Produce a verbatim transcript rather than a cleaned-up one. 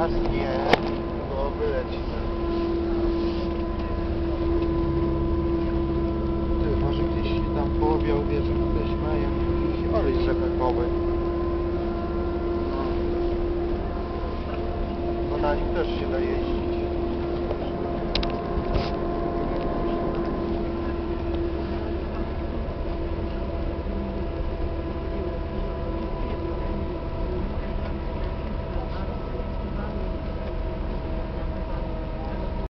Teraz nie, bo wyleci. Ty, może gdzieś tam połowiał wieżę, ktoś ma jakiś olej rzepakowy. No. Bo na nim też się da jeździć.